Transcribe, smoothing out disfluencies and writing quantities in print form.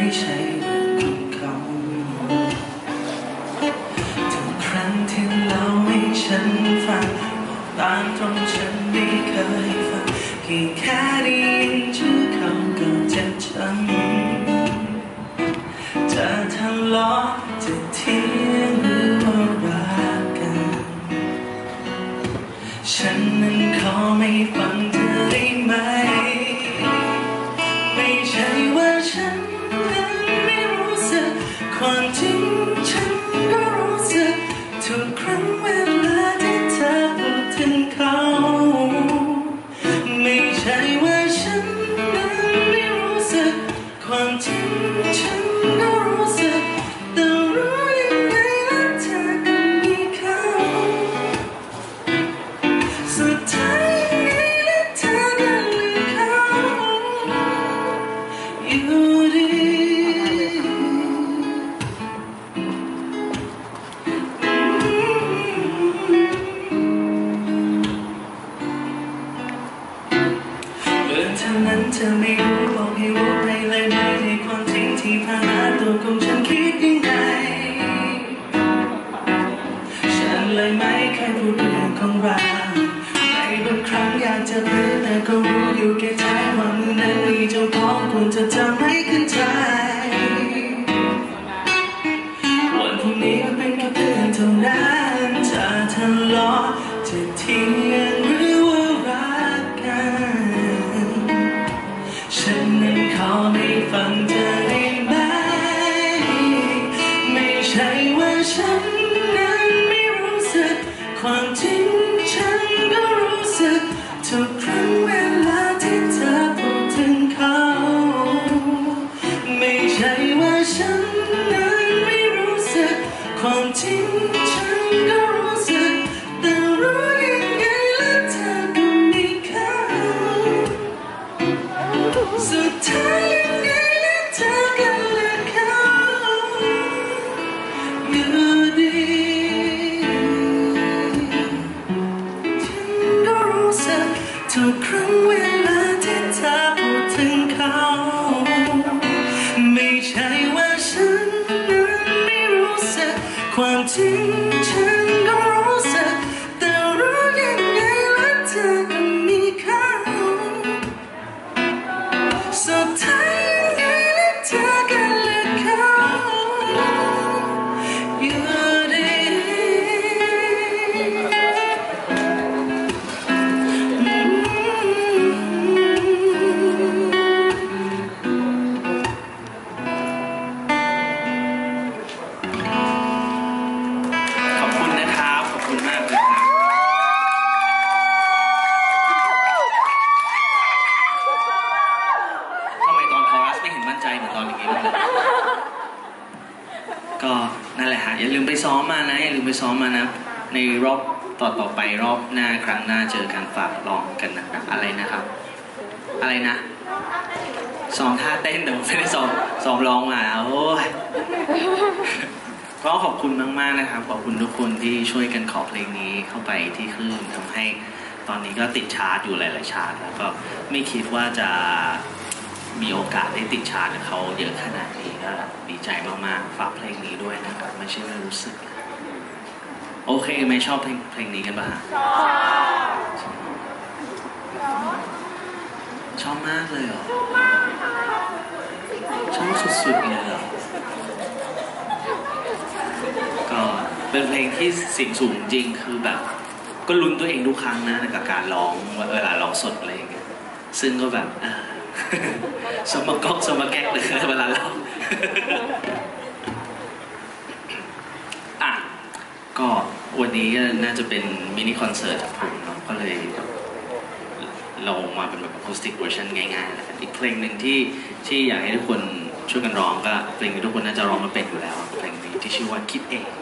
ไม่ใช่เรื่องของเขาทุกครั้งที่เล่าให้ฉันฟังบอกตามตรงฉันไม่เคยฟังเพียงแค่ได้ยินชื่อเขาก็เจ็บช้ำจะทะเลาะจะเถียงหรือว่ารักกันฉันนั้นขอไม่ฟังเธอได้ไหมไม่ใช่ว่าฉันนั้นไม่รู้สึกความจริงฉันก็รู้สึกทุกครั้งเวลาที่เธอพูดถึงเขาไม่ใช่ว่าฉันนั้นไม่รู้สึกความจริงฉันก็รู้สึกแต่รู้ยังไงแล้วเธอก็มีเขาสุดท้ายยังไงแล้วเธอก็ลืมเขาอยู่ดีเท่านั้นเธอไม่รู้บอกให้รู้ไปเลยไหมในความจริงที่ผ่านมาตัวของฉันคิดยังไงฉันเลยไม่เคยพูดเรื่องของเราในบางครั้งอยากจะพูดแต่ก็รู้อยู่แก่ใจว่ามือนั้นมีเจ้าของควรจะทำให้ขึ้นใจวันพรุ่งนี้ก็เป็นแค่เพื่อนเท่านั้นจะทะเลาะจะเถียงหรือว่ารักกันฉันนั้นขอไม่ฟังเธอได้ไหมไม่ใช่ว่าฉันนั้นไม่รู้สึกความจริงฉันก็รู้สึกทุกครั้งเวลาที่เธอพูดถึงเขาไม่ใช่ว่าฉันนั้นไม่รู้สึกความจริงฉันก็รู้สึกแต่รู้ยังไงแล้วเธอก็มีเขาสุดท้ายยังไงแล้วเธอก็เลือกเขาอยู่ดีฉันก็รู้สึกทุกครั้งเวลาที่เธอพูดถึงเขาไม่ใช่ว่าฉันนั้นไม่รู้สึกความจริงฉันก็รู้สึกแต่รู้ยังไงแล้วเธอก็มีเขาสุดท้ายยังไงแล้วเธอก็เลือกเขาอยู่ดีขอบคุณนะครับขอบคุณมากเลยครับทำไมตอนคอรัสไม่เห็นมั่นใจเหมือนตอนอย่างนี้เลยก็นั่นแหละฮะอย่าลืมไปซ้อมมานะอย่าลืมไปซ้อมมานะในรอบต่อไปรอบหน้าครั้งหน้าเจอกันฝากลองกันนะครับอะไรนะครับอะไรนะซ้อมท่าเต้นแต่ไม่ได้ซ้อมร้องมาโอ้ยก็ขอบคุณมากๆนะครับขอบคุณทุกคนที่ช่วยกันขอเพลงนี้เข้าไปที่คลื่นทำให้ตอนนี้ก็ติดชาร์ตอยู่หลายๆชาร์ตแล้วก็ไม่คิดว่าจะมีโอกาสได้ติดชาร์ตกับเขาเยอะขนาดนี้ก็ดีใจมากๆฝากเพลงนี้ด้วยนะครับไม่ใช่ไม่รู้สึกโอเคไม่ชอบเพลงนี้กันป่ะชอบมากเลยเหรอชอบสุดๆเลยเหรอก็เป็นเพลงที่เสียงสูงจริงคือแบบก็ลุ้นตัวเองทุกครั้งนะกับการร้องเวลาร้องสดอะไรอย่างเงี้ยซึ่งก็แบบสมก๊อกสมแก๊กเลยเวลาร้องก็วันนี้น่าจะเป็นมินิคอนเสิร์ตจากผมเนาะก็เลยเรามาเป็นแบบอะคูสติกเวอร์ชันง่ายๆนะครับอีกเพลงหนึ่งที่อยากให้ทุกคนช่วยกันร้องก็เพลงที่ทุกคนน่าจะร้องมาเป็นอยู่แล้วเพลงนี้ที่ชื่อว่าคิดเอง